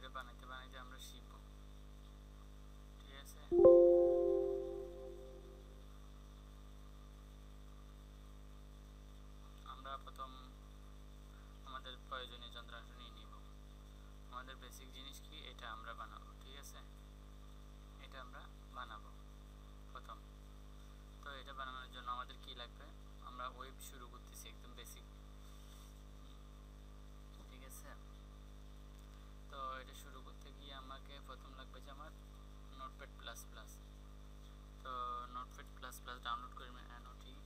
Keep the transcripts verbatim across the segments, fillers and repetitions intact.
এটা বানাইতে বানাইতে আমরা শিখব, ঠিক আছে। আমরা প্রথম আমাদের প্রয়োজনীয় যন্ত্রাংশ নিয়ে নিব। আমাদের বেসিক জিনিস কি, এটা আমরা বানাবো, ঠিক আছে। এটা আমরা বানাবো প্রথম। তো এটা বানানোর জন্য আমাদের কি লাগবে, আমরা ওয়েব শুরু করতেছি একদম বেসিক, ঠিক আছে। তো এটা শুরু করতে গিয়ে আমাকে প্রথম লাগবে যে আমার নোটপ্যাড প্লাস প্লাস। তো নোটপ্যাড প্লাস প্লাস ডাউনলোড করে N O T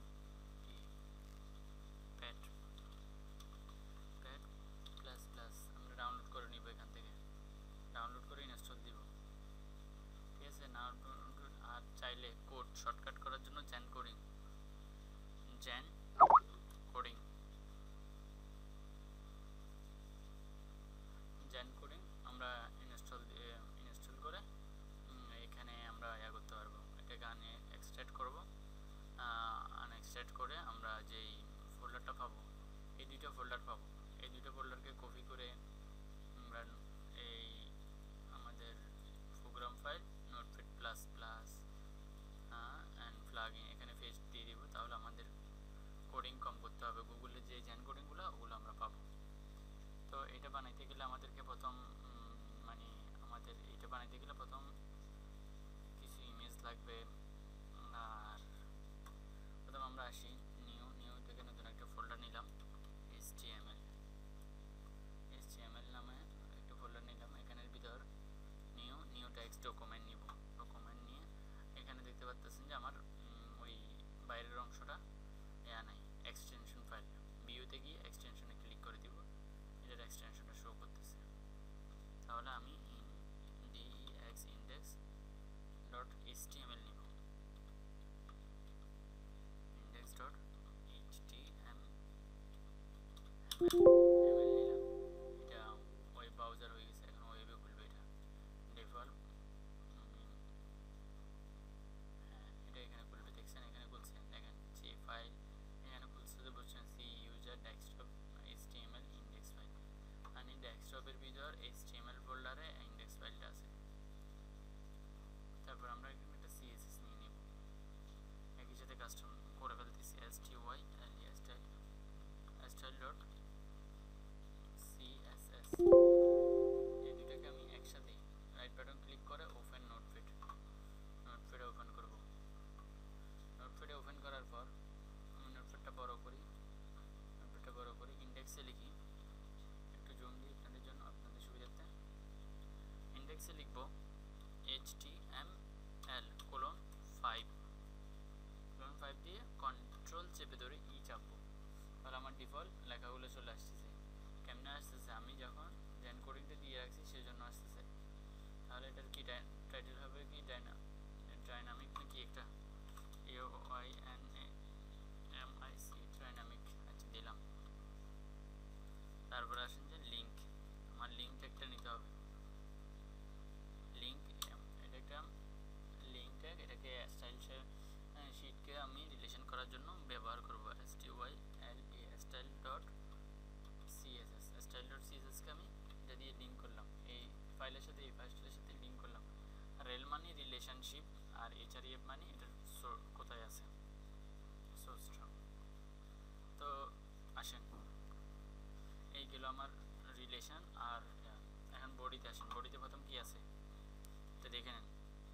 pad pad plus plus আমরা ডাউনলোড করে নিব, এখান থেকে ডাউনলোড করে ইনস্টল দিব, ঠিক আছে। ডাউনলোড। আর চাইলে কোড শর্টকাট করার জন্য Zen coding Zen coding Zen coding আমরা ইনস্টল ইনস্টল করে এখানে আমরা ইয়া করতে পারবো, এটাকে আনে এক্সট্রাক্ট করবো। আনএক্সট্রাক্ট করে আমরা যেই ফোল্ডারটা পাবো, এই দুইটা ফোল্ডার পাবো, এই দুইটা ফোল্ডারকে কপি করে আমরা এই আমাদের program file notepad plus plus and plugin এখানে পেস্ট দিয়ে দিব। তাহলে আমাদের কোডিং কম করতে হবে, গুগলের যে জ্যান কোডিংগুলো ওগুলো আমরা পাবো। তো এটা বানাইতে গেলে আমাদেরকে প্রথম মানে আমাদের এটা বানাইতে গেলে প্রথম কিছু ইমেজ লাগবে। আর প্রথম আমরা আসি নিউ নিউ থেকে নতুন একটা ফোল্ডার নিলাম, এইচটিএমএল এইচটিএমএল নামে একটা ফোল্ডার নিলাম। এখানের ভিতর নিউ নিউ টেক্সট ডকুমেন্ট নিব। ডকুমেন্ট নিয়ে এখানে দেখতে পাচ্ছেন যে আমার ওই বাইরের অংশটা ইয়া নাই, এক্সটেনশন ফাইল। ভিউতে গিয়ে এক্সটেনশনে ক্লিক করে দিব, এটার এক্সটেনশনটা শো করতেছে। তাহলে আমি ডিএক্স ইন্ডেক্স ডট এইচটিএমএল নিব, ইন্ডেক্স ডট এইচটিএমএল নিলাম। এটা ওয়েব ব্রাউজার হয়ে গেছে, এখন ওয়েবে খুলবে। এটা ডিফল্ট, হ্যাঁ এটা এখানে খুলবে, দেখছেন এখানে খুলছে, দেখেন যে ফাইল এখানে খুলছে, তো বুঝছেন C user desktop HTML index file. আর এই ডেস্কটপের ভিতর এইচটিএমএল ফোল্ডারে ইন্ডেক্স ফাইলটা আছে। তারপর আমরা এখানে একটা সিএসএস নিয়ে নিব, একই সাথে কাস্টম করে ফেলতেছি S T Y L style style dot CSS. এই দুটাকে আমি একসাথে রাইট বাটন ক্লিক করে ওপেন নোটপ্যাড নোটপ্যাডে ওপেন করব। নোটপ্যাডে ওপেন করার পর আমি নোটপ্যাডটা বড় করি, নোটপ্যাডটা বড় করি, ইন্ডেক্সে লিখি, একটু জুম দিই আপনাদের জন্য আপনাদের সুবিধার্থে। ইন্ডেক্সে লিখব HTML colon five colon five দিয়ে কন্ট্রোল চেপে ধরে ই চাপবো, তাহলে আমার ডিফল্ট লেখাগুলো চলে আসতেছে। কেমনে আসতেছে, আমি যখন জ্যান কোডিংটা দিয়ে রাখছি সেই জন্য আসতেছে। তাহলে এটার কি টাইটেল হবে কি ডাইনা ডাইনামিক নাকি একটা A Y N A M I C dynamic, আচ্ছা দিলাম। তারপরে আসেন যে লিঙ্ক, আমার লিঙ্ক একটা নিতে হবে, লিঙ্ক এটা একটা লিঙ্ক ট্যাগ, এটাকে স্টাইল শিটকে আমি রিলেশন করার জন্য ব্যবহার করব। S T Y L A style dot CSS style dot সিএসএসকে আমি এটা দিয়ে লিঙ্ক করলাম, এই ফাইলের সাথে এই ফাইলের সাথে লিঙ্ক করলাম। রেল মানে রিলেশনশিপ, আর এইচআরইএফ মানে এটার কোথায় আছে সোর্সটা। তো আসেন এই গেল আমার রিলেশন। আর এখন বডিতে আসেন, বডিতে প্রথম কি আছে এটা দেখে নেন।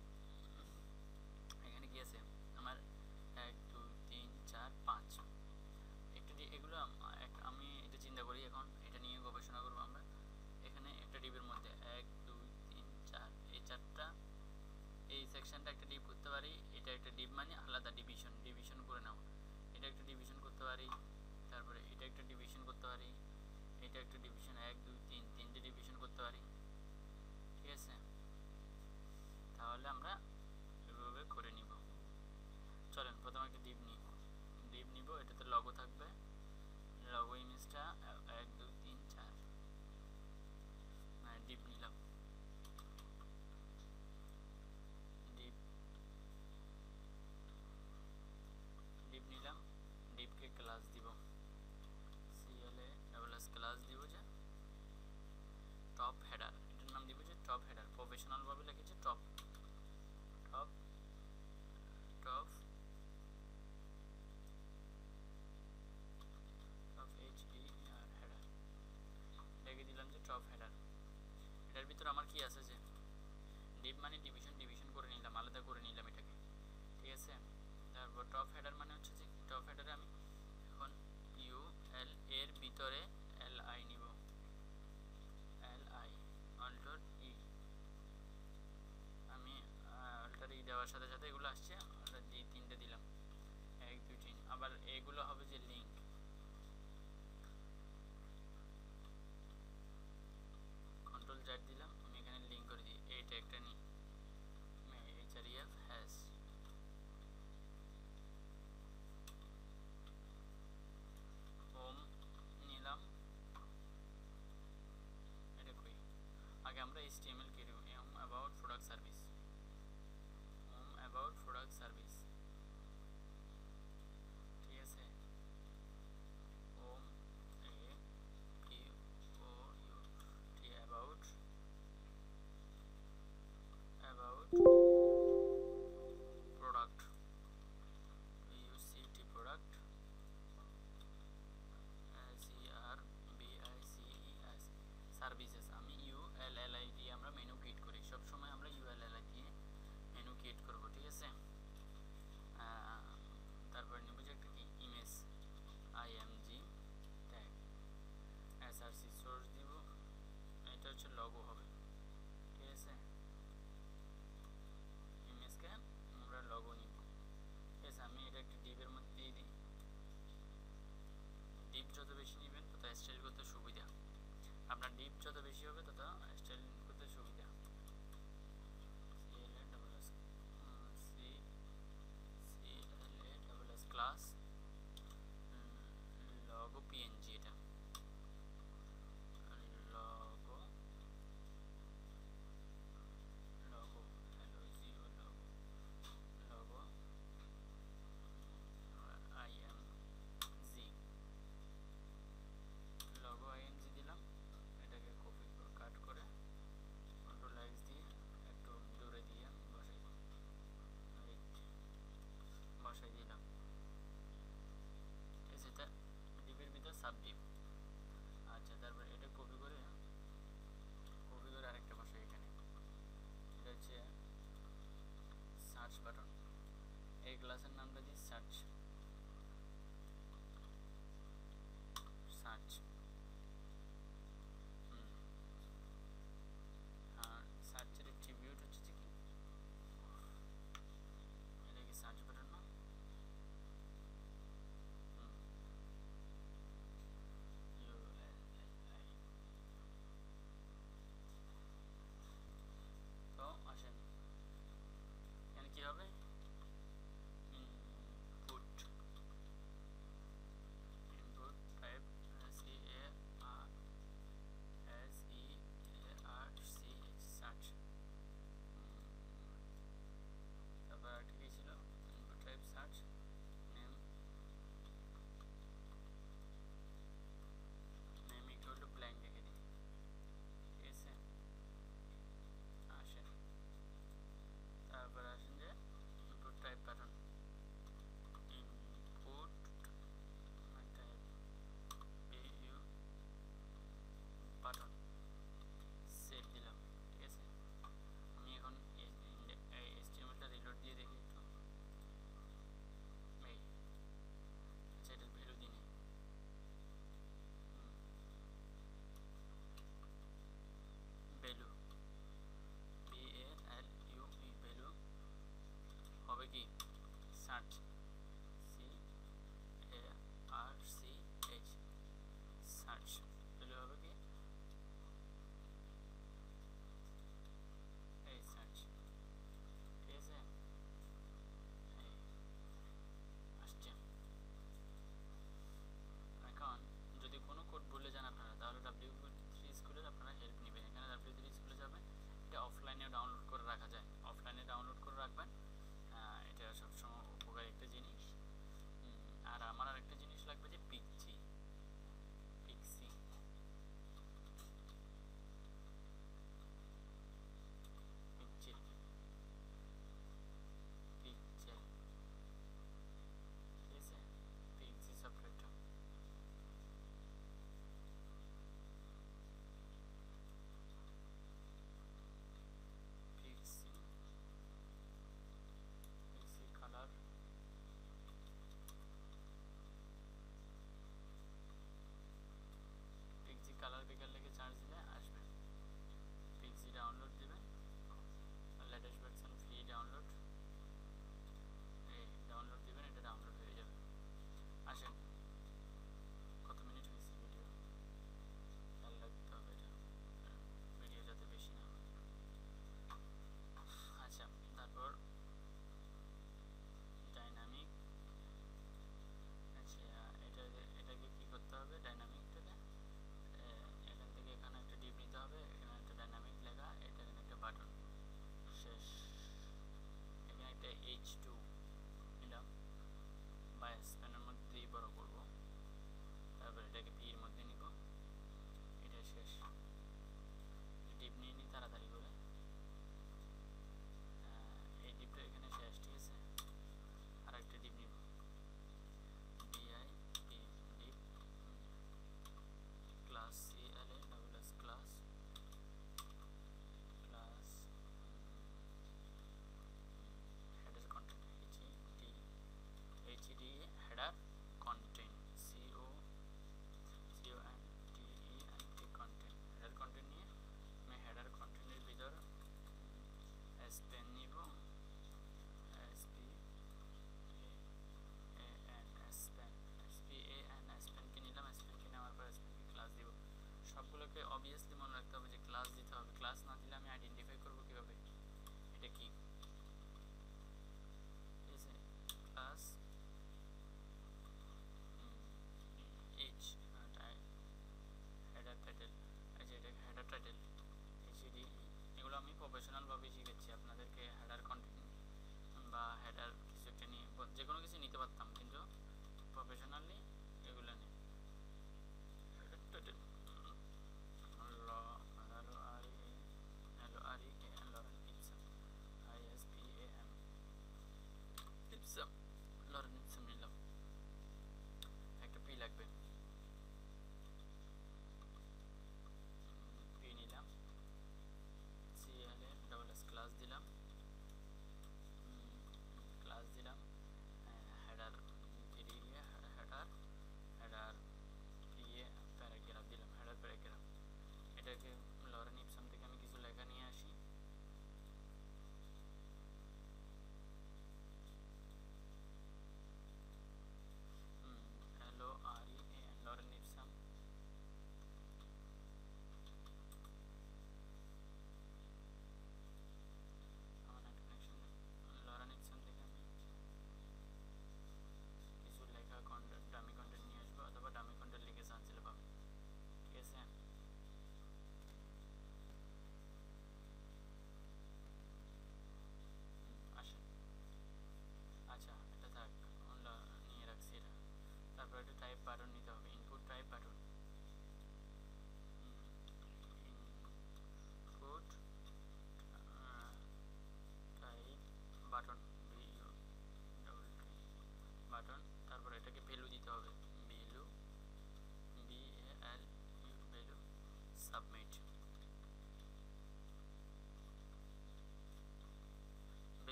এখানে কি আছে আমার এক দুই তিন চার পাঁচ, একটা এগুলো আমি এটা চিন্তা করি, এখন এটা নিয়ে গবেষণা করবো আমরা। এখানে একটা ডিবের মধ্যে এক দুই তিন চার, এই চারটা এই সেকশনটা একটা ডিপ করতে পারি। এটা একটা ডিপ মানে আলাদা ডিভিশন, ডিভিশন করে নাও। এটা একটা ডিভিশন করতে পারি, তারপরে এটা একটা ডিভিশন করতে পারি, এটা একটা ডিভিশন এক দুই তিন তিনটে ডিভিশন করতে পারি, ঠিক আছে। তাহলে আমরা এভাবে করে নিব। চলেন প্রথমে একটা ডিপ নিব, ডিপ নিব, এটাতে লগো থাকবে, লগো ইমেজটা এক দুই তিন চার, মানে ডিপ নিলাম, ডিপ ডিপ নিলাম, ডিপকে ক্লাস দিব, সিএলএ ডাবল এস ক্লাস দিব, যে টপ হেডার, এটার নাম দিব টপ হেডার, প্রফেশনাল ভাবে লিখেছি top top top top H E R header লিখে দিলাম যে টপ হেডার। এটার ভিতরে আমার কি আছে যে ডিপ মানে ডিভিশন, ডিভিশন করে নিলাম, আলাদা করে নিলাম এটাকে, ঠিক আছে। তারপর টপ হেডার মানে হচ্ছে যে টপ হেডারে আমি এখন ইউ এল এর ভিতরে এল আই নিব, এল আই অল্টার ই, আমি অল্টার ই দেওয়ার সাথে সাথে এগুলো আসছে, অল্টার জি তিনটে দিলাম, এক দুই তিন। আবার এগুলো হবে যে লিঙ্ক, কন্ট্রোল জেড দিলাম, আমি এখানে লিঙ্ক করে দিই, এইটা একটা নিই H R E F hash, home নিলাম, এটা কই আগে আমরা এইচটিএমএল কি দেব, home about product service, home about product service, ঠিক আছে। Home A P O U T about, about product, U C T product, C R B I C E S services, আমি ইউ এল এল আই দিয়ে আমরা menu create করি, সবসময় আমরা U L L I দিয়ে menu create করব, ঠিক আছে। তারপর নেব যে একটা কি image IMG tag, SRC source দিব, এটা হচ্ছে লগো হবে, ঠিক আছে। ইমেজকে আমরা লগো নিব, ঠিক আছে। আমি এটা একটা ডিপের মধ্যে দিয়ে দিই, ডিপ যত বেশি নেবেন তত স্টাইল করতে সুবিধা, আপনার ডিপ যত বেশি হবে তত স্টাইল করতে সুবিধা। CLA double S C CLA double S class logo PNG, এটা logo logo hello geo logo logo IMG, logo IMG দিলাম, এটাকে কপি করে কাট করে কন্ট্রোল এক্স দিয়ে একটু দূরে দিয়ে বসাই বসাই দিলাম, ঠিক আছে। এটা ডিপের ভিতর সাব ডিপ, আচ্ছা। তারপর এটা কপি করে কপি করে আরেকটা বসাই এখানে, এটা হচ্ছে সার্চ বাটন, এই ক্লাসের নামটা দিই সার্চ, সার্চ হুম আর সার্চের অ্যাট্রিবিউট হচ্ছে যে কি, এটা কি সার্চ বাটন না, হুম ইউ এল এল আই। তো আসেন এখানে কি হবে, ইনপুট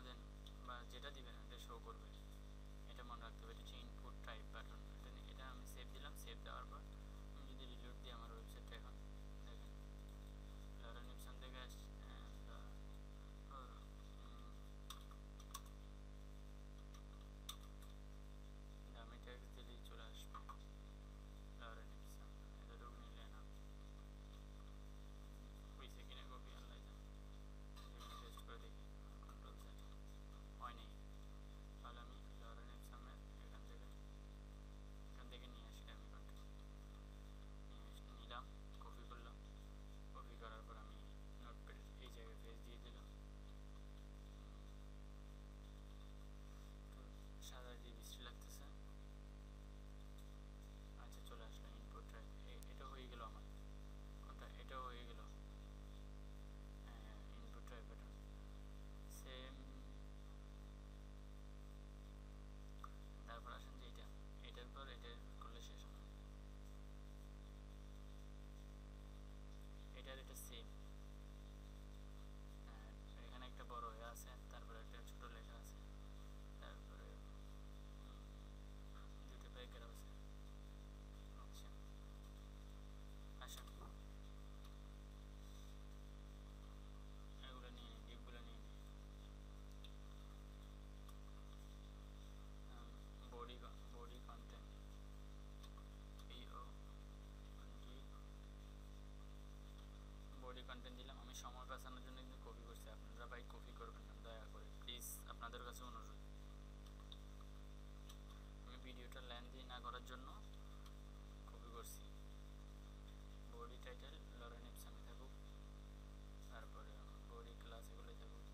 দেন বা যেটা দিবেন এটা শো করবে, এটা মনে রাখতে হবে। এটা হচ্ছে ইনপুট টাইপ বাটন। এটা এটা আমি সেভ দিলাম। সেভ দেওয়ার পর আমি যদি রিলোড দিই আমার ওয়েবসাইটটা এখন দেখেন লরেন ইপসন থেকে আসছে। আমি ট্যাক্স দিলেই চলে আসবে লরেন ইপসন। এতটুকু নিলে না হয়েছে কিনা কপি আনলাইজার এখানে টেস্ট করে দেখি। কন্ট্রোল সেট হয় নাই, তাহলে আমি লরেন ইপসনের এখান থেকে এখান থেকে নিয়ে আসি। আমি নিয়ে নিলাম, কপি করলাম। কপি করার পর আমি নোটপ্যাডের এই জায়গায় পেজ দিয়ে দিলাম। তো সাদা দিয়ে বৃষ্টি লাগতেছে। আচ্ছা চলে আসলো ইনপুট ট্র্যাক। এটা হয়ে গেল আমার কোনটা, এটাও হয়ে গেল ইনপুট ট্র্যাক প্যাটার্ন। সেম তারপর আসেন যে এটা, এটার পর এটা করলে শেষ হবে। এটার এটা সেম, এখানে একটা বড় এ আছে, তারপরে একটা ছোট লেখা আছে, তারপরে দুটো প্যাকেট আছে। আচ্ছা আসেন এগুলো নিয়ে নিই, ডিপগুলো নিয়ে নিই। বডি বডি কন্টেন্ট এই ও বডি কন্টেন্ট দিলাম। আমি সময় বাঁচানোর জন্য কিন্তু কপি করছি, আপনারা ভাই কপি করবেন না দয়া করে প্লিজ, আপনাদের কাছে অনুরোধ। আমি ভিডিওটা লেন্থি না করার জন্য কপি করছি। বডি টাইটেল লরেন ইপসনে থাকুক, তারপরে বডি ক্লাস এগুলো থাকুক।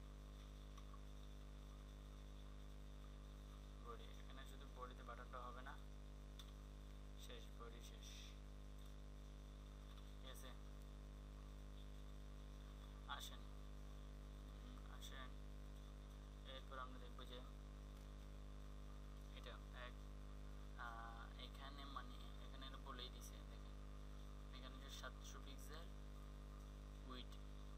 বডি এখানে শুধু বডিতে বাটনটা হবে না, শেষ বডি শেষ, ঠিক আছে। আসেন আসেন এরপর আমরা দেখবো যে এটা এক এখানে মানে এখানে বলেই দিছে দেখেন, এখানে যে সাতশো পিক্সেল উইড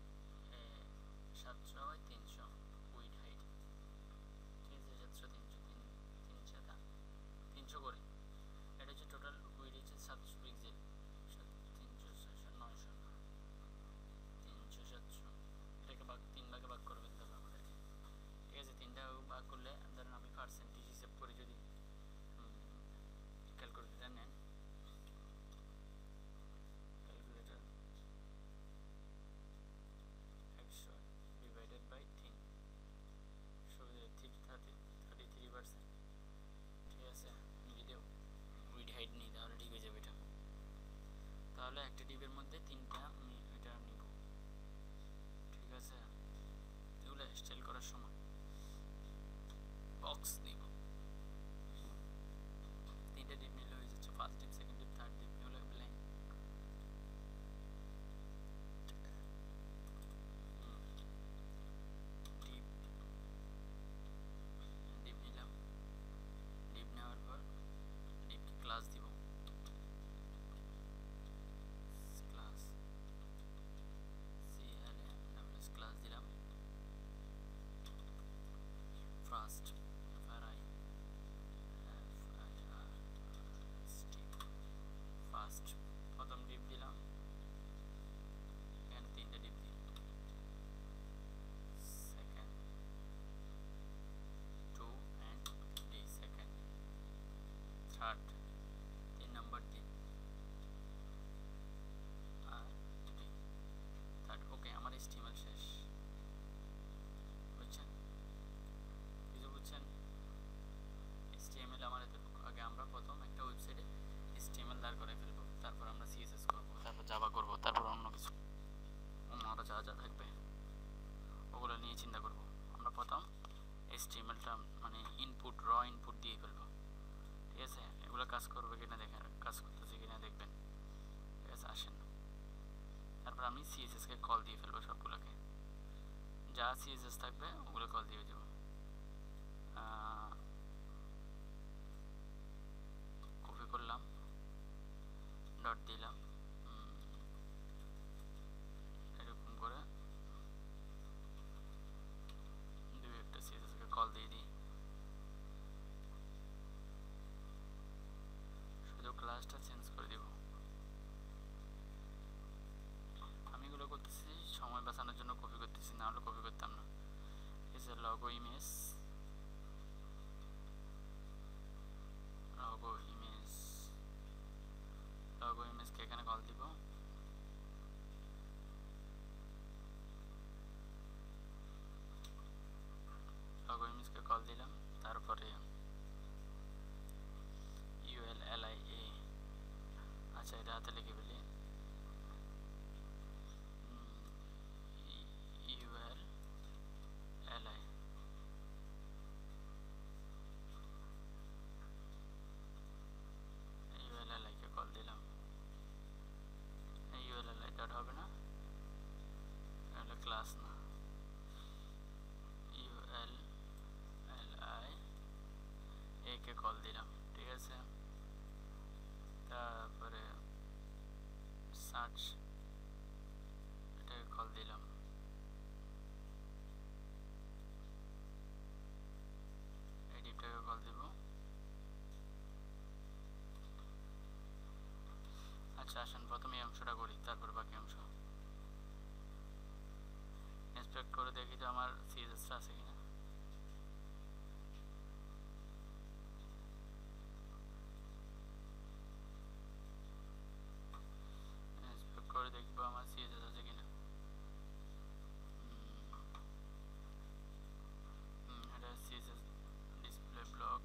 সাতশো বাই তিনশো উইড হাইট, ঠিক আছে। সাতশো তিনশো তিন তিনশো তিনশো করে এটা হচ্ছে টোটাল উইড হচ্ছে সাতশো পিক্সেল। তিনশো ছয়শো নয়শো তিনশো সাতশো, এটাকে ভাগ তিন ভাগে ভাগ করে ফেলতে হবে আমাদেরকে, ঠিক আছে। তিনটা ভাগ করলে ধরেন আমি পার্সেন্টেজ হিসেব করে যদি ক্যালকুলেটার নেন, ক্যালকুলেটার একশো ডিভাইডেড বাই তিন সুবিধা ঠিক থার্টি থার্টি থ্রি পার্সেন্ট, ঠিক আছে। আমি যদি উইড হাইট নিই তাহলে ঠিক হয়ে যাবে এটা। তাহলে একটা টিপের মধ্যে তিনটা আমি এটা নিব, ঠিক আছে। এগুলো স্টাইল করার সময় বক্স নিব, তিনটা ডিপ নিলে হয়ে যাচ্ছে। First dip, second dip, third dip হলো ব্ল্যাঙ্ক। ডিপ ডিপ নিলাম, ডিপ নেওয়ার পর ডিপকে ক্লাস দিব, ক্লাস সিএলএ ডাবলএস ক্লাস দিলাম। ফার্স্ট ফারাই ফার্স্ট প্রথম ডিপ দিলাম, এখানে তিনটা ডিপ দিই। Second two and D, second third তিন নম্বর ডিপ আর ডি থার্ড। ওকে আমার স্টিমেল শেষ, বুঝছেন কিছু বুঝছেন। এসটিএমএল আমার আগে আমরা প্রথম একটা ওয়েবসাইটে এসটিএমএল দাঁড় করে ফেলবো, তারপর আমরা সিএসএস করবো, তারপর জাভা করবো, তারপর অন্য কিছু অন্য আরও যা যা থাকবে ওগুলো নিয়ে চিন্তা করবো। আমরা প্রথম এসটিএমএলটা মানে ইনপুট র ইনপুট দিয়ে ফেলবো, ঠিক আছে। এগুলো কাজ করবে কিনা দেখেন, কাজ করতেছে কিনা দেখবেন, ঠিক আছে। আসেন তারপর আমি সিএসএসকে কল দিয়ে ফেলবো, সবগুলোকে যা সিএসএস থাকবে ওগুলো কল দিয়ে দেবো। কপি করলাম, ডট দিলাম, এরকম করে দুই একটা সিএসএস হলে কপি করতাম না। ঠিক আছে, logo image, logo image, logo ইমেজকে এখানে কল দিব। লগো ইমেজকে কল দিলাম, তারপরে ইউএল এলআই এ, আচ্ছা এটা হাতে লিখে ফেলি, ইউএল এলআই, ইউএল এলআই কে কল দিলাম। ইউএল এলআই ডট হবে না, এটা ক্লাস না, ইউএল এলআই এ কে কল দিলাম। ঠিক আছে, তারপরে সার্চ এটাকে কল দিলাম, এডিটটাকে কল দিব। আচ্ছা আসেন প্রথমে এই অংশটা করি, তারপর বাকি অংশ ইন্সপেক্ট করে দেখি তো আমার সিএসএসটা আছে কিনা। ইন্সপেক্ট করে দেখবো আমার সিএসএস আছে কিনা। এটা সিএসএস ডিসপ্লে ব্লক,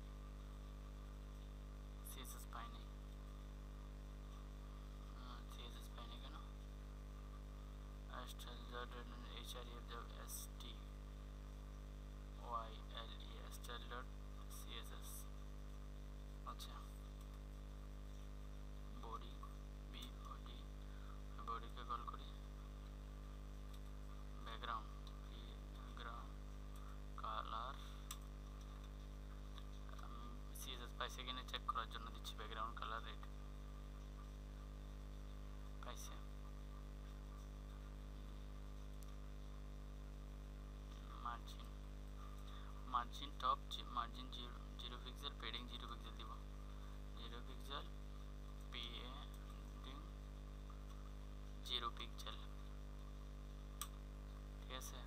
সিএসএস পাইনি, সিএসএস পাইনি কেন? HRF S T Y L E style dot CSS. আচ্ছা বডি, বি বডি, বডিকে কল করি, ব্যাকগ্রাউন্ড, ব্যাকগ্রাউন্ড কালার, আমি সিএসএস পাইছে কিনা চেক করার জন্য দিচ্ছি ব্যাকগ্রাউন্ড কালার রেড, পাইছে। Margin, margin top, margin zero zero pixel, padding zero pixel দিব, zero pixel, padding zero pixel. ঠিক আছে,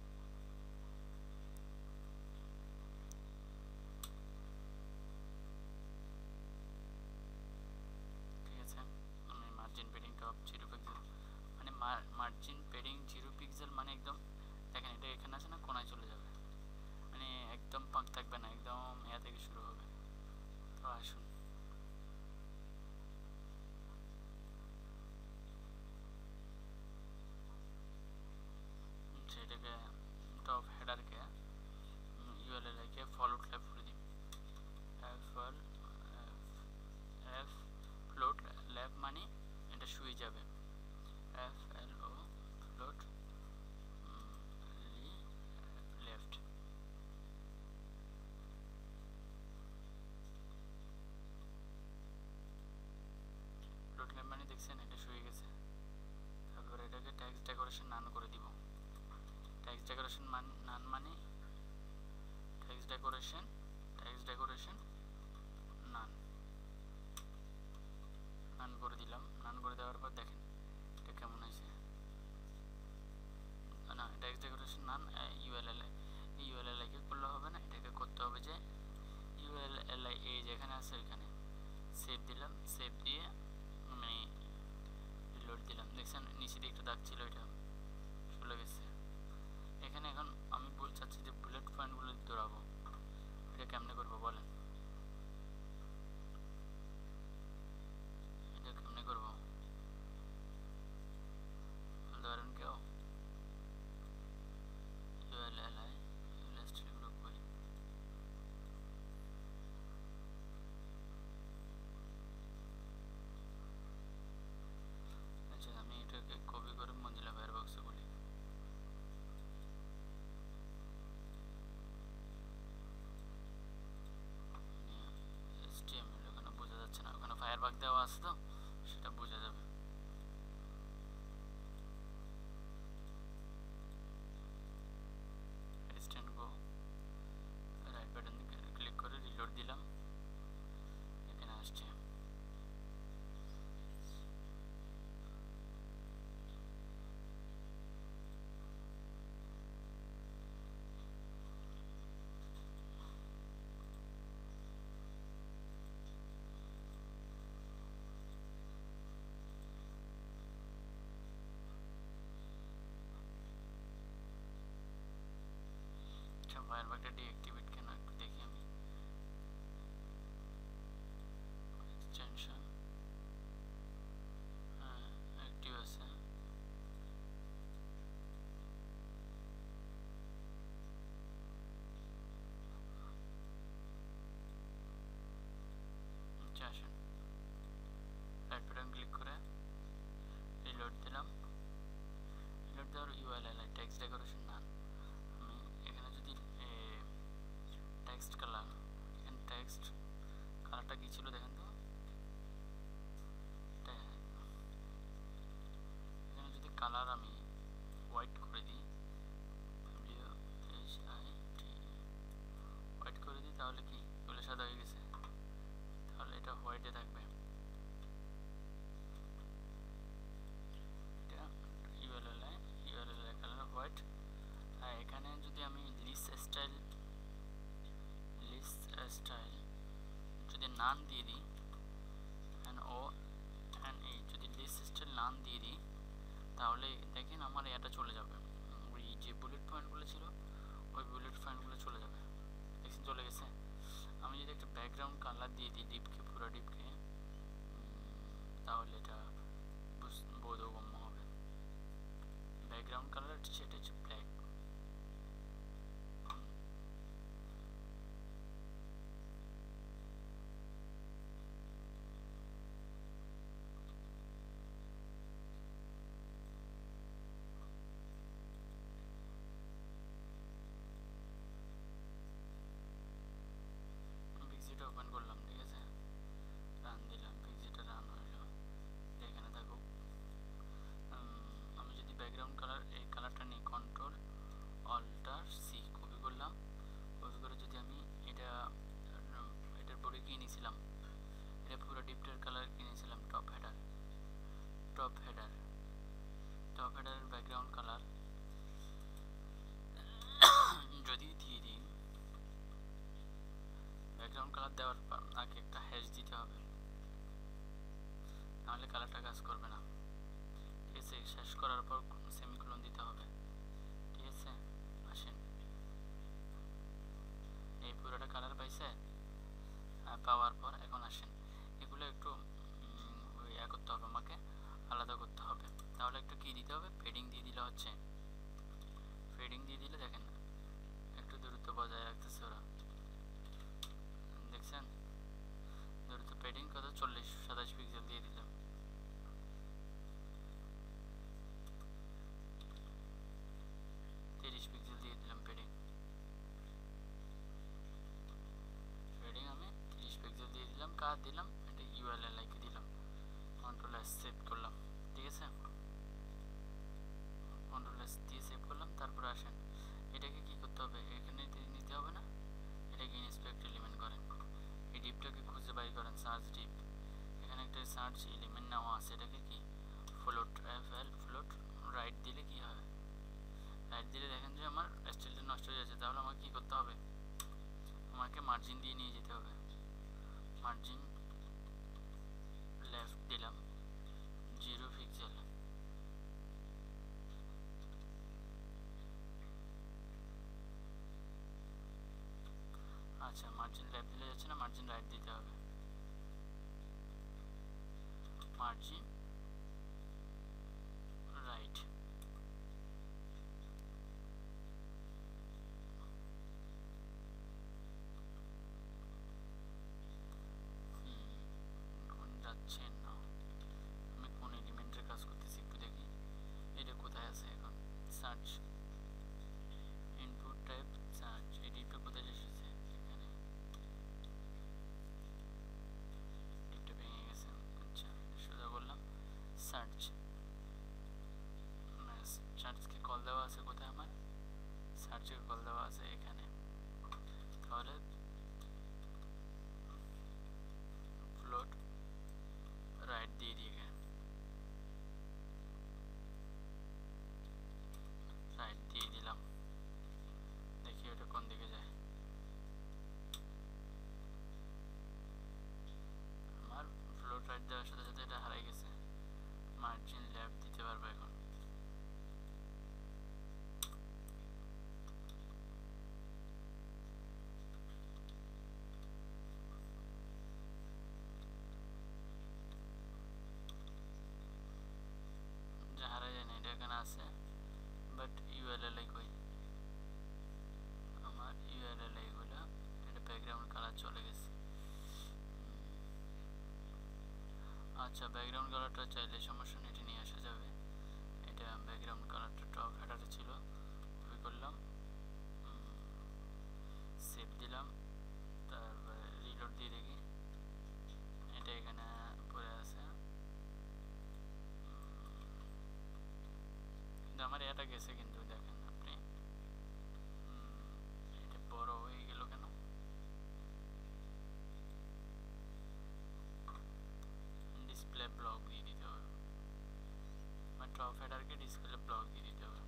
ঠিক আছে, আমি margin padding top zero pixel, মানে মার্জিন পেডিং জিরো পিক্সেল মানে একদম দেখেন এটা এখানে আছে না, কোনায় চলে যাবে, মানে একদম পাক থাকবে না, একদম ইয়া থেকে শুরু হবে। তো আসুন সেটাকে টপ হেডারকে ইউএলএল কে ফলোট লেফট করে দিই, এফ এফ ফ্লোট লেফট মানে এটা শুয়ে যাবে, F L O float left. Float left মানে দেখছেন এটা শুয়ে গেছে। তারপর এটাকে ট্যাক্স ডেকোরেশন নান করে দিব, ট্যাক্স ডেকোরেশন মান নান মানে text decoration, text decoration none, none করে দিলাম। নান করে দেওয়ার পর দেখেন এটা কেমন হয়েছে, না ট্যাক্স ডেকোরেশন নান ইউএলএল, ইউএলএল কে করলে হবে না, এটাকে করতে হবে যে ইউএলএল এ যেখানে আছে ওইখানে সেভ দিলাম, সেভ দিয়ে মানে রিলোড দিলাম, দেখছেন নিচে দিয়ে একটু দাগ ছিল এটা চলে গেছে। এখানে এখন আমি বলতে চাচ্ছি যে বুলেট পয়েন্টগুলো দৌড়াবো, এটা কেমনে করবো বলেন, এটা কেমনে করবো ধরেন কেউ ইউএলএলআই ইলাস্ট্রিগুলো কই, আচ্ছা আমি এটাকে কপি করে মজিলা ফায়ারবক্সে বলি, এইচটিএমএল ওখানে বোঝা যাচ্ছে না, ওখানে ফায়ারবাগ দেওয়া আছে তো সেটা বোঝা যাবে। রিস্টেন্ট গো, রাইট বাটন ক্লিক করে রিলোড দিলাম, এখানে আসছে। একটা ডিঅ্যাক্টিভেট কেন একটু দেখি আমি। এক্সটেনশন হ্যাঁ অ্যাক্টিভ আছে। আচ্ছা আসেন রাইট বাটন ক্লিক করে রিলোড দিলাম। রিলোড দেওয়ার ইউআরএল টেক্সট ডেকোরেশন না, আমি এখানে যদি টেক্সট কালার, এখানে টেক্সট কালারটা কী ছিল দেখেন তো, এখানে যদি কালার আমি হোয়াইট করে দিই, W H I T white করে দিই, তাহলে কি এগুলো সাদা হয়ে গেছে, তাহলে এটা হোয়াইটে থাকবে। এটা ইউআরএল ইউআরএল কালার হোয়াইট। আর এখানে যদি আমি লিস্ট স্টাইল লিস্ট স্টাইল যদি নান দিয়ে দিই, এন ও এন এই যদি লিস্ট স্টাইল নান দিয়ে দিই, তাহলে দেখেন আমার এটা চলে যাবে, ওই যে বুলেট পয়েন্টগুলো ছিল ওই বুলেট পয়েন্টগুলো চলে যাবে, দেখছেন চলে গেছে। আমি যদি একটা ব্যাকগ্রাউন্ড কালার দিয়ে দিই ডিপকে, পুরো ডিপকে, তাহলে এটা বোধগম্য হবে। ব্যাকগ্রাউন্ড কালার সেটা হচ্ছে ব্ল্যাক। পিক্সিটা ওপেন করলাম, ঠিক আছে, রান দিলাম, পিক্সিটা রান হইলো, এখানে থাকুক। আমি যদি ব্যাকগ্রাউন্ড কালার এই কালারটা নিই, কন্ট্রোল অল্টার সি কপি করলাম, কপি করে যদি আমি এটা এটার পরে কি নিয়েছিলাম, এটা পুরো ডিপটার কালার কিনেছিলাম, top header top header top হেডারের ব্যাকগ্রাউন্ড কালার যদি দিয়ে দিই, ব্যাকগ্রাউন্ড কালার দেওয়ার আগে একটা হ্যাশ দিতে হবে, নাহলে কালারটা কাজ করবে না, ঠিক আছে। শেষ করার পর সেমিকোলন দিতে হবে, ঠিক আছে। আসেন এই পুরোটা কালার পাইছে, পাওয়ার পর এখন আসেন এগুলো একটু ইয়া করতে হবে, আমাকে আলাদা করতে হবে, তাহলে একটু কি দিতে হবে, ফেডিং দিয়ে দিলে হচ্ছে, ফেডিং দিয়ে দিলে দেখেন একটু দূরত্ব বজায় রাখতেছে ওরা, দেখছেন দূরত্ব ফেডিং কত, চল্লিশ সাতাশ পিক্সেল দিয়ে দিলাম, তিরিশ পিক্সেল দিয়ে দিলাম ফেডিং, ফেডিং আমি তিরিশ পিক্সেল দিয়ে দিলাম, কার দিলাম, এটা ইউআরএল লাইকে দিলাম, কন্ট্রোল এস সেভ করলাম, ঠিক আছে, কন্ট্রোল এস দিয়ে সেভ করলাম। তারপর আসেন এটাকে কি করতে হবে, এখানে নিতে হবে না, এটাকে ইন্সপেক্ট এলিমেন্ট করেন, এই ডিপটাকে খুঁজে বাই করেন, সার্চ ডিপ, এখানে একটা সার্চ এলিমেন্ট নেওয়া আছে, এটাকে কি float F L float right দিলে কি হবে, রাইট দিলে দেখেন যে আমার স্টাইলটা নষ্ট হয়ে যাচ্ছে, তাহলে আমাকে কি করতে হবে, আমাকে মার্জিন দিয়ে নিয়ে যেতে হবে, মার্জিন লেফট দিলাম জিরো পিক্সেল, আচ্ছা মার্জিন লেফট দিলে যাচ্ছে না, মার্জিন রাইট দিতে হবে, মার্জিন রাইট, যাচ্ছে না, আমি কোন এলিমেন্টের কাজ করতেছি একটু দেখি, এটা কোথায় আছে এখন, সার্চ ইনপুট টাইপ সার্চ, এই ডিপটা কোথায় এসেছে, এখানে ডিপটা ভেঙে গেছে, আচ্ছা সোজা করলাম, আচ্ছা, ব্যাকগ্রাউন্ড কালারটা চাইলে সমস্যা নেই, এটা নিয়ে আসা যাবে। এটা ব্যাকগ্রাউন্ড কালারটা টপ হেডারে ছিল, কপি করলাম, সেভ দিলাম, তারপরে রিলোড দিয়ে দেখি এটা এখানে পড়ে আছে, কিন্তু আমার এটা গেছে, কিন্তু দেখেন আপনি এটা বড় হয়ে গেল কেন? ডিসপ্লে ব্লক দিয়ে দিতে হবে, মানে টপ হেডারকে ডিসপ্লে ব্লক দিয়ে দিতে হবে।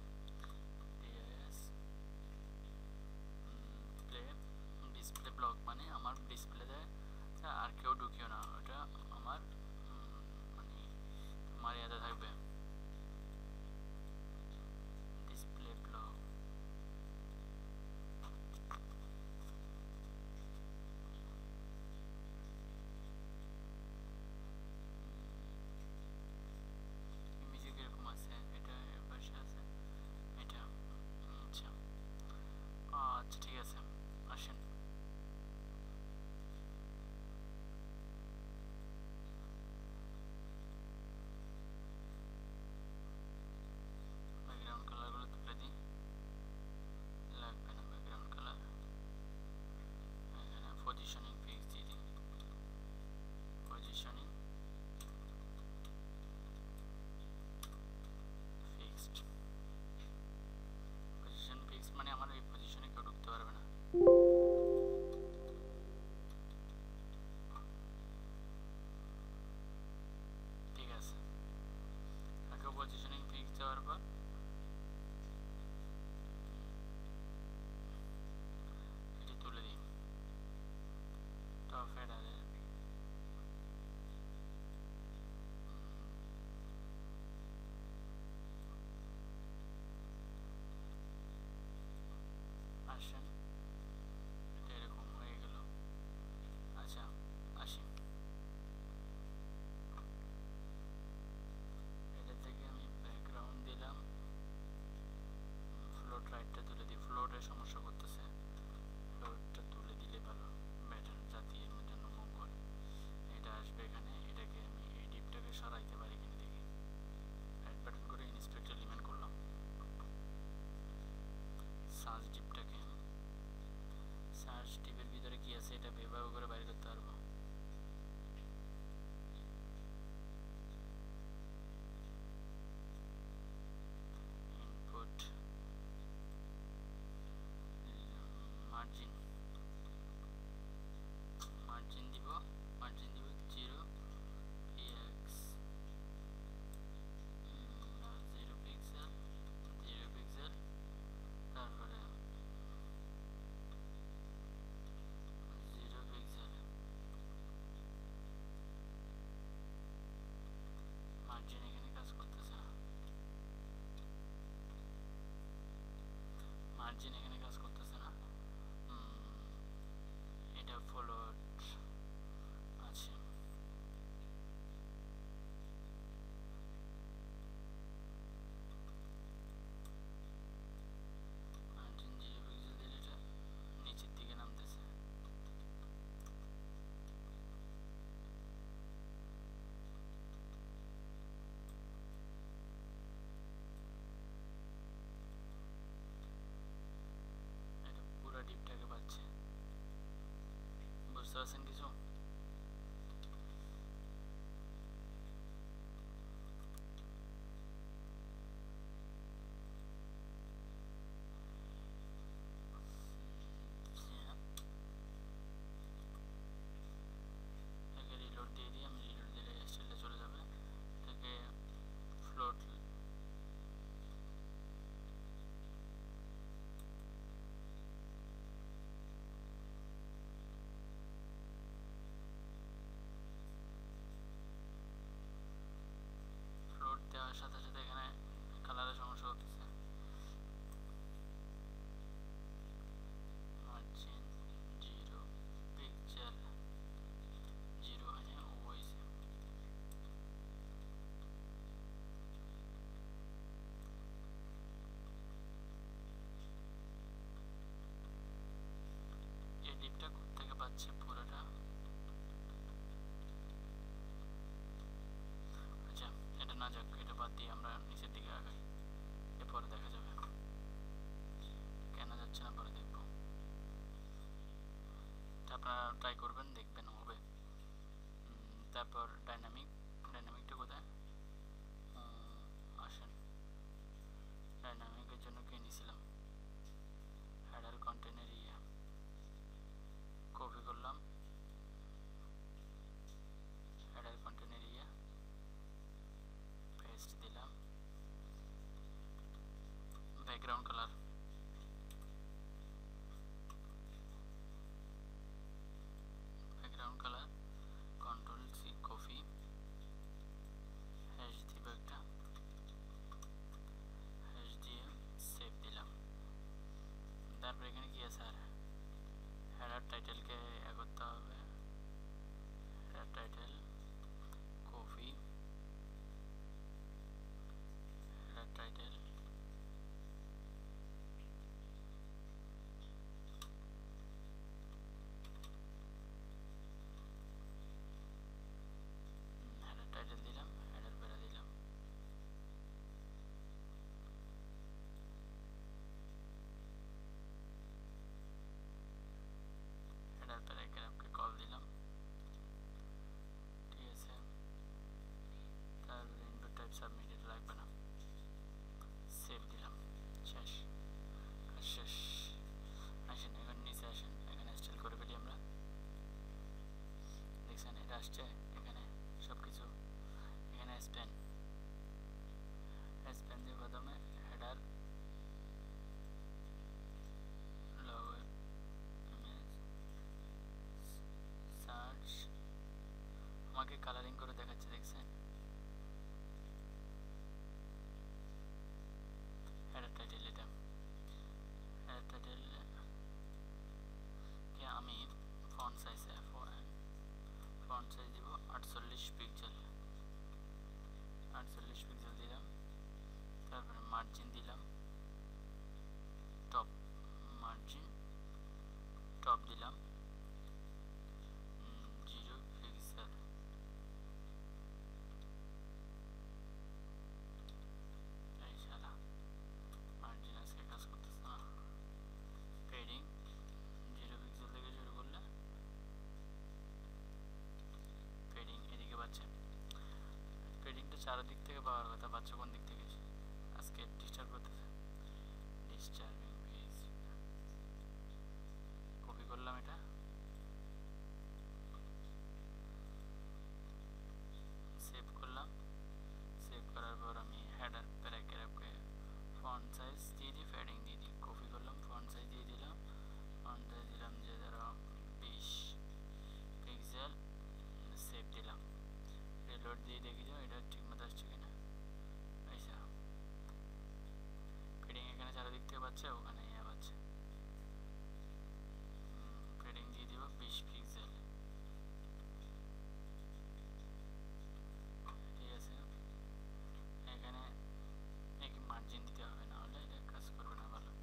ডিসপ্লে ডিসপ্লে ব্লক মানে আমার ডিসপ্লেতে আর কেউ ঢুকিও না, ওটা আমার মানে আমার ইয়াতে থাকবে, ডিসপ্লে ব্লক। ইমেজে কিরকম আছে, এটা এর পাশে আছে এটা। আচ্ছা আচ্ছা ঠিক আছে, আসেন। ব্যাকগ্রাউন্ড কালারগুলো তুলে দিই, লাগবে না ব্যাকগ্রাউন্ড কালার, এখানে পজিশনিং ফিক্স দিয়ে দিই, পজিশনিং ফিক্সড। পজিশন ফিক্সড মানে আমার এই পজিশনে কেউ ঢুকতে পারবে না। ঠিক আছে, আগে পজিশনিং ফিক্স দেওয়ার পর এটি তুলে দিই টপ হেডারে, আসেন, এটা এরকম হয়ে গেল। আচ্ছা আসি, এটা থেকে আমি ব্যাকগ্রাউন্ড দিলাম, ফ্লোট রাইটটা তুলে দিই, ফ্লোটের সমস্যা করতেছে, ফ্লোটটা তুলে দিলে ভালো, ব্যাটার জাতীয় জন্য মঙ্গল। এটা আসবে এখানে, এটাকে আমি এই ডিপটাকে সরাইতে পারি কিনা দেখি, রাইট বাটন করে ইন্সপেক্টর এলিমেন্ট করলাম, সার্চ ডিপটাকে, সার্চ ডিপের ভিতরে কি আছে এটা ব্যবহার করে বাইরে করতে পারবো। ইনপুট মার্জিন, মার্জিন দিব, মার্জিন দিব zero PX, zero pixel, zero pixel, তারপরে জিরো পিক্সেল, মার্জিন এখানে কাজ করতেছে না, মার্জিন এখানে কাজ করতেছে না, এটা ফ্লোট আছে, মার্জিন জিরো পিক্সেল দিলে এটা নিচের দিকে নামতেছে। এটা পুরো ডিপটাকে পাচ্ছে, বুঝতে পারছেন কিছু? এটাকে রিলোড দিয়ে দিই, আমি রিলোড দিলে স্টাইলটা চলে যাবে, এটাকে ফ্লোট, চারদিক থেকে পাওয়ার কথা, পাচ্ছ কোন দিক থেকে? আজকে ডিস্টার্ব করতেছে। ডিস্টার্বিং পেজ, কপি করলাম, এটা সেভ করলাম। সেভ করার পর আমি হেডার প্যারাগ্রাফকে ফন্ট সাইজ দিয়ে দিই, ফ্যাডিং দিয়ে দিই। কপি করলাম, ফন্ট সাইজ দিয়ে দিলাম, ফন্ট সাইজ দিলাম যে ধরো বিশ পিক্সেল, সেভ দিলাম। রিলোড দিয়ে দেখি যাও এটা ঠিক মতো আসছে কিনা। আচ্ছা, ফিডিং এখানে চারিদিক থেকে পাচ্ছে, ওখানে ইয়ে পাচ্ছে। ফিডিং দিয়ে দিব বিশ পিক্সেল, ঠিক আছে। এখানে মার্জিন দিতে হবে, না হলে এটা কাজ করবে না ভালো।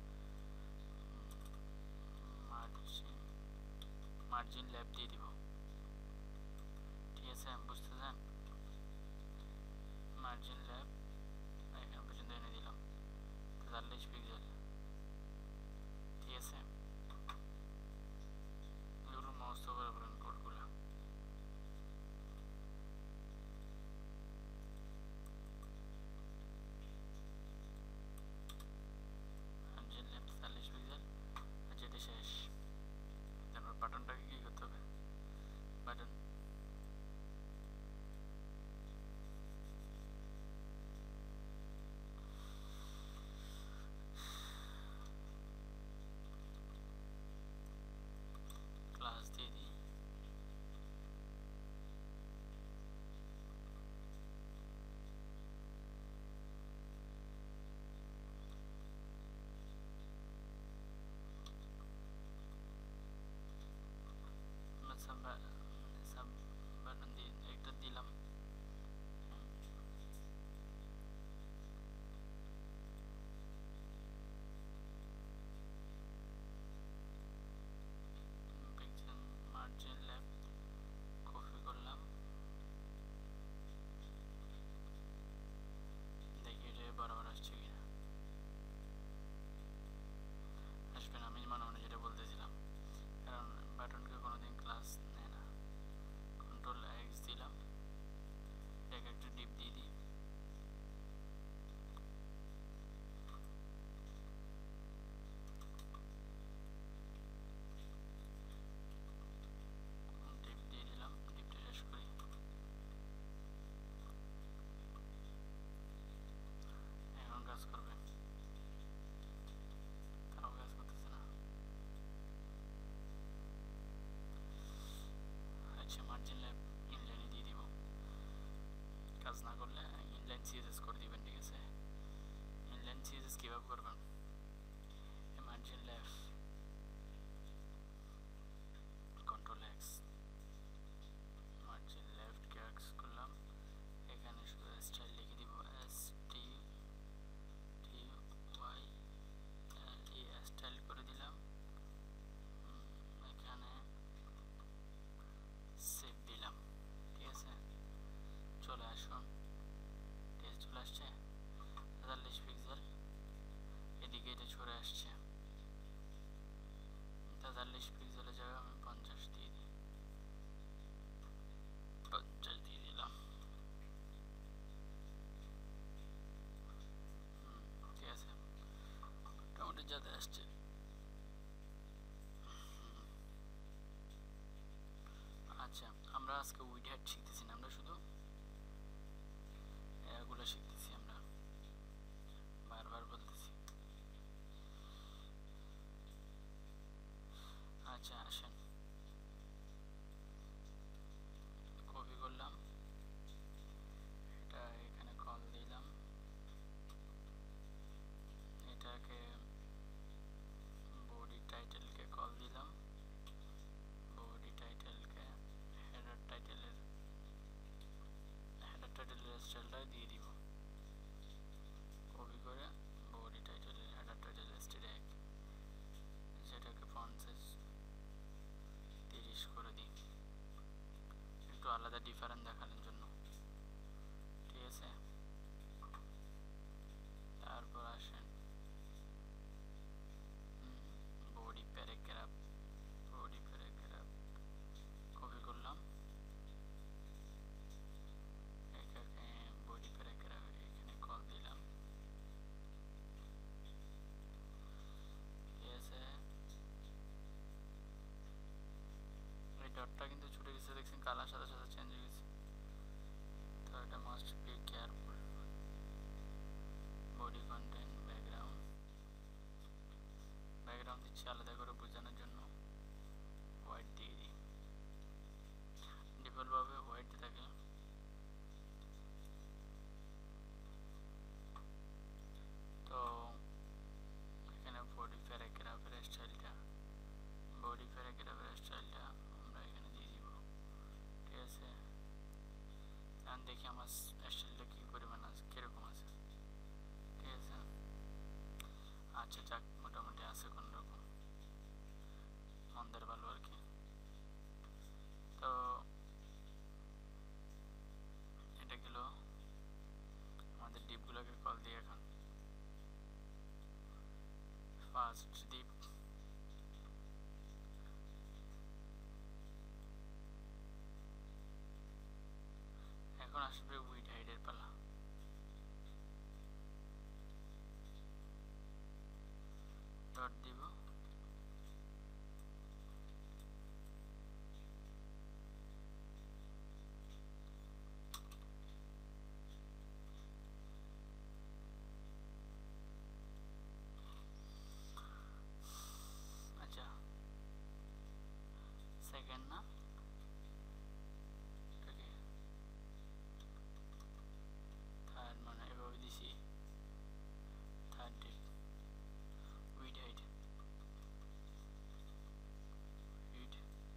মার্জিন মার্জিন ল্যাব দিয়ে দিব, ঠিক আছে। বুঝতেছেন? মার্জিন ল্যাব এখানে পর্যন্ত এনে দিলাম, তেতাল্লিশ পিক্সেল, ঠিক আছে। এগুলো মস্ত করে বলেন কোডগুলো। মার্জিন ল্যাব তেতাল্লিশ পিক্সেল, যেটা শেষ। তারপর বাটনটাকে কি করতে হবে? বাটন ক্লাস দিয়ে দিই, সাব বাটন দিয়ে একটা দিলাম। মার্জিন ল্যাব কপি করলাম, দেখি এটা বরাবর আসছে কিনা। আসবে না, আমি মনে মনে যেটা বলতেছিলাম, কারণ বাটনকে কোনোদিন ক্লাস নেয় না। কন্ট্রোল এক্স দিলাম, এক একটা ডিপ দিয়ে দিই। ডিপ দিয়ে দিলাম, ডিপটা শেষ করি। এখন কাজ করবে, তাও কাজ করতেছে না। আচ্ছা, মার্জিন ল্যাব ইনলাইনে দিয়ে দিব, কাজ না করলে ইনলাইন সিএসএস করে দিবেন, ঠিক আছে। ইনলাইন সিএসএস কীভাবে করবেন? মার্জিন ল্যাব কন্ট্রোল এক্স, মার্জিন লেফট ক্যাক্স করলাম, এখানে শুধু স্টাইল লিখে দিব, S T T Y L E, style করে দিলাম। এখানে সেভ দিলাম, ঠিক আছে। চলে আসুন, ঠিক আছে, চলে আসছে তেতাল্লিশ পিক্সেল, এদিকে এটা সরে আসছে। তেতাল্লিশ পিক্সেলের জায়গায় আমি পঞ্চাশ দিয়ে দিই, পঞ্চাশ দিয়ে দিলাম, ঠিক আছে। মোটামুটি যাতে আসছে। আচ্ছা, আমরা আজকে উইডহেড শিখতেছি না, আমরা শুধু এগুলো শিখতেছি, আমরা বারবার বলতেছি। আচ্ছা আসেন, কপি করলাম, এটা এখানে কল দিলাম, এটাকে বডি টাইটেলকে কল দিলাম, বডি টাইটেলকে হেডার টাইটেলের হেডার টাইটেলের স্টাইলটা দিয়ে দিব। কপি করে বডি টাইটেলের হেডার টাইটেলের স্টাইল এক, সেটাকে ফন্ট সাইজ তিরিশ করে দিই, একটু আলাদা ডিফারেন্ট দেখানোর জন্য, ঠিক আছে। তারপর আসেন body paragraph, body paragraph copy করলাম, এটাকে বডি প্যারাগ্রাফ ডটটা কিন্তু ছুটে গেছে, দেখছেন কালার সাথে সাথে চেঞ্জ হয়ে গেছে। তো এটা must be careful. Body content background, background দিচ্ছি আলাদা করে বোঝানোর জন্য, হোয়াইট দিয়ে দিই, ডিফল্টভাবে হোয়াইট থাকে। তো এখানে বডি প্যারাগ্রাফের স্টাইলটা, বডি প্যারাগ্রাফের স্টাইলটা আমরা এখানে দিয়ে দিব, ঠিক আছে। এখন দেখি আমার স্টাইলটা কী পরিমাণ আছে, কীরকম আছে, ঠিক আছে। আচ্ছা যাক, মোটামুটি আছে কোনোরকম, মন্দের ভালো আর কি। তো এটা গেল আমাদের ডিপগুলোকে কল দিয়ে। এখন ফার্স্ট ডিপ, এখন আসবে উইড হাইডের পালা। ডট দিব, আচ্ছা সেকেন্ড না, থার্ড মানে এভাবে দিছি, third div width height, width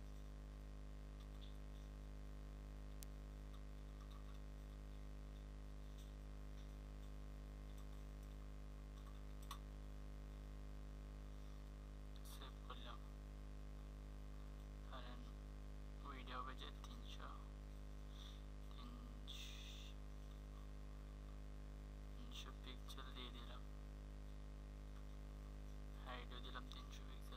save করলাম। ধরেন উইড হবে যে তিনশো, তিনশো পিক্সেল দিয়ে দিলাম, হাইটও দিলাম তিনশো পিক্সেল,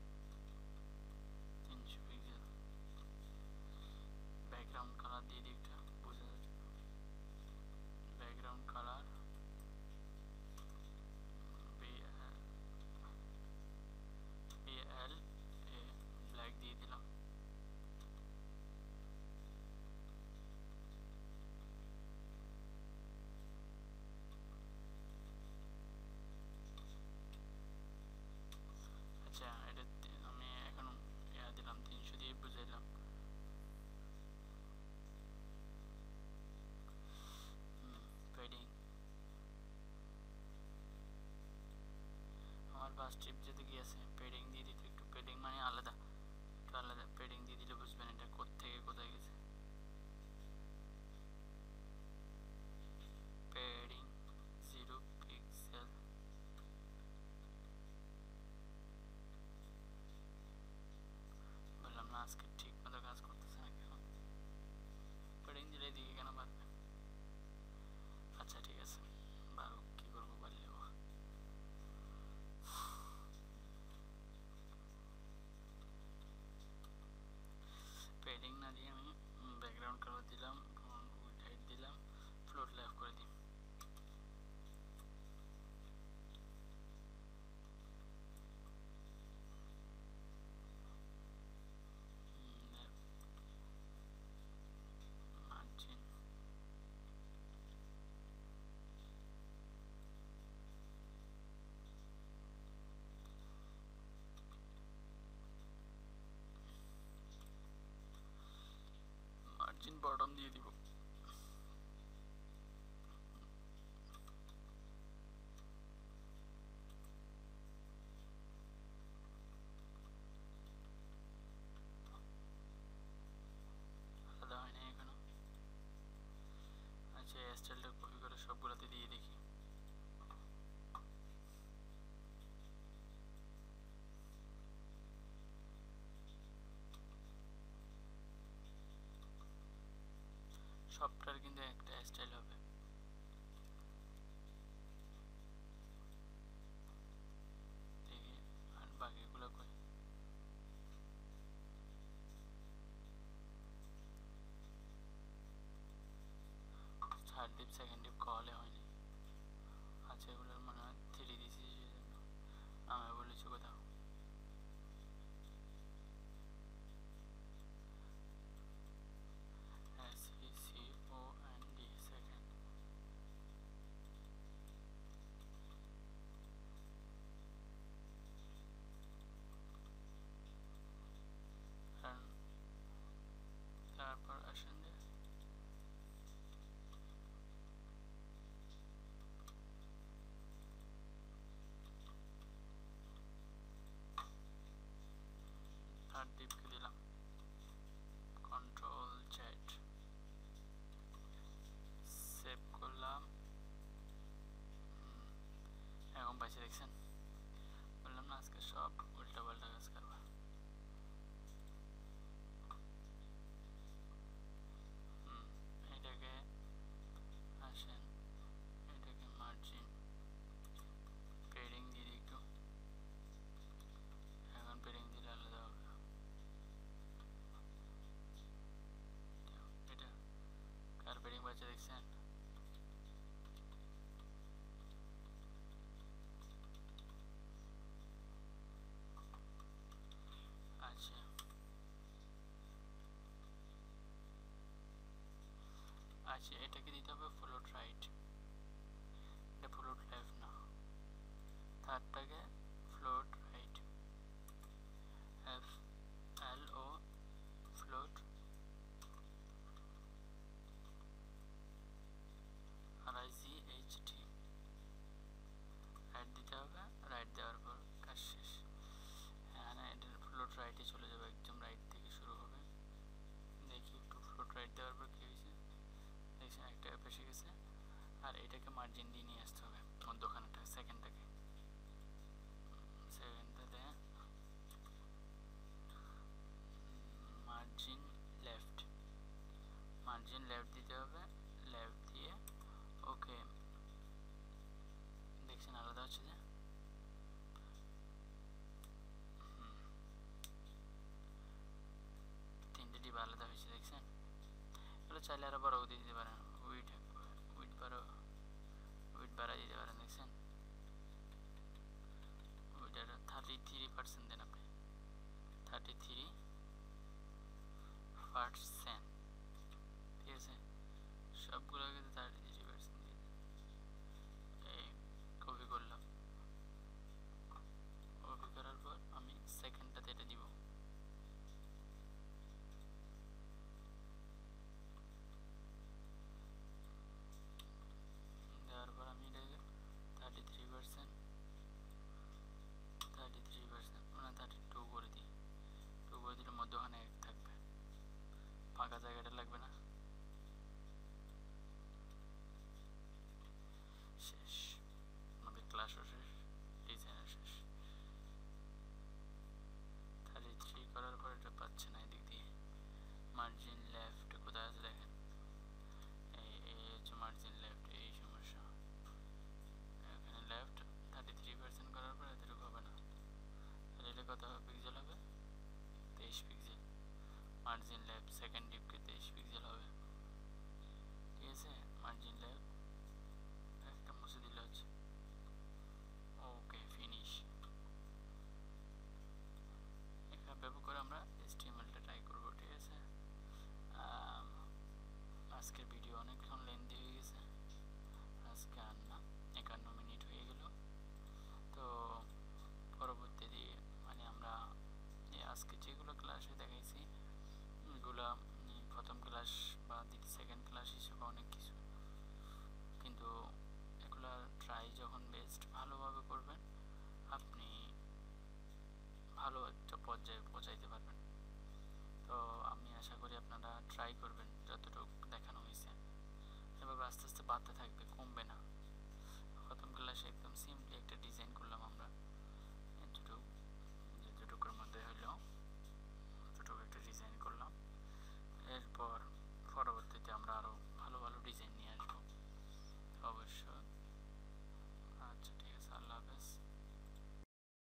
তিনশো পিক্সেল। ব্যাকগ্রাউন্ড কালার দিয়ে দিই একটা বোঝা যাচ্ছে, background colour BL A black দিয়ে দিলাম। আচ্ছা এটা আমি এখন ইয়া দিলাম, তিনশো দিয়ে বুঝাইলাম। পেডিং, আমার ফার্স্ট ট্রিপ যেতে কি আছে, পেডিং দিয়ে দিতে, একটু পেডিং মানে আলাদা, একটু আলাদা পেডিং দিয়ে দিলে বুঝবেন এটা কোত্থেকে কোথায় গেছে। পেডিং জিরো পিক্সেল, বললাম না আজকে ঠিক মতো কাজ করতেছে না কেন, পেডিং দিলে দিকে কেন পারবে। আচ্ছা ঠিক আছে, বারো কি করবো পারলেও। পেডিং না দিয়ে আমি ব্যাকগ্রাউন্ড কালার দিলাম, উইড হাইট দিলাম, ফ্লোট লেফট করে দিই। মার্জিন মার্জিন বটম দিয়ে দিব। আলাদা হয় না এখনো। আচ্ছা এই স্টাইলটা কপি করে সবগুলোতে দিয়ে দেখি। সবটার কিন্তু একটা স্টাইল হবে। দেখি আর বাকিগুলো কই, থার্ড ডিপ সেকেন্ড ডিপ কলে হয়নি। আচ্ছা এগুলোর মনে হয় থ্রি দিছি সেজন্য আমি বলেছি কোথাও। আচ্ছা এটাকে দিতে হবে ফ্লোট রাইট, এটা ফ্লোট লেফট না, থার্ডটাকে float right, F L O float, R I G H T right দিতে হবে। রাইট দেওয়ার পর কাজ শেষ। হ্যাঁ না, এটার ফ্লোট রাইটে চলে যাবে, একদম রাইট থেকে শুরু হবে। দেখি একটু ফ্লোট রাইট দেওয়ার পর কী হয়েছে, দেখছেন একটা অ্যাপ এসে গেছে। আর এটাকে মার্জিন দিয়ে নিয়ে আসতে হবে মধ্যখানেটা, সেকেন্ডটাকে, সেকেন্ডটাতে মার্জিন লেফট, মার্জিন লেফট দিতে হবে। লেফট দিয়ে ওকে, দেখছেন আলাদা হচ্ছে যে, তিনটে ডিপ আলাদা হয়েছে দেখছেন। এগুলো চাইলে আরো বড় দিয়ে দিতে পারেন, উইড উইড বাড়ো, উইড বাড়া দিতে পারেন দেখছেন। উইডের থার্টি থ্রি পার্সেন্ট দেন আপনি, থার্টি থ্রি পার্সেন্ট, ঠিক আছে। সবগুলোকে থার্টি থ্রি পার্সেন্ট দিয়ে এই কপি করলাম। কপি করার পর আমি সেকেন্ডটাতে এটা দিব, দেওয়ার পর আমি এটাকে thirty three percent thirty three percent মানে থার্টি টু করে দিই। টু করে দিলে মধ্যখানে এক থাকবে, ফাঁকা জায়গাটা লাগবে না। শেষ, আমাদের ক্লাসও শেষ, ডিজাইনও শেষ। থার্টি থ্রি করার পর এটা পাচ্ছে না এদিক দিয়ে। মার্জিন লেফট কোথায় আছে দেখেন, এই এই হচ্ছে মার্জিন লেফট, এই সমস্যা। এখানে লেফট থার্টি থ্রি পার্সেন্ট করার পর এতটুকু হবে না, তাহলে এটা কত পিক্সেল হবে, তেইশ পিক্সেল। মার্জিন লেফট সেকেন্ড ডিপকে তেইশ পিক্সেল হবে, ঠিক আছে। মার্জিন লেফট একটা মুছে দিলে হচ্ছে, ওকে ফিনিশ। এখানে ব্যবহার করে আমরা এইচটিএমএলটা ট্রাই করবো, ঠিক আছে। আজকের ভিডিও অনেকক্ষণ লেন্দি হয়ে গেছে, আজকে আর না, একান্ন মিনিট হয়ে গেল। তো পরবর্তীতে মানে আমরা আজকে যেগুলো ক্লাসে দেখাইছি এগুলো প্রথম ক্লাস বা দ্বিতীয় সেকেন্ড ক্লাস হিসেবে অনেক কিছু, কিন্তু এগুলো ট্রাই যখন বেস্ট ভালোভাবে করবেন আপনি ভালো একটা পর্যায়ে পৌঁছাইতে পারবেন। তো আমি আশা করি আপনারা ট্রাই করবেন।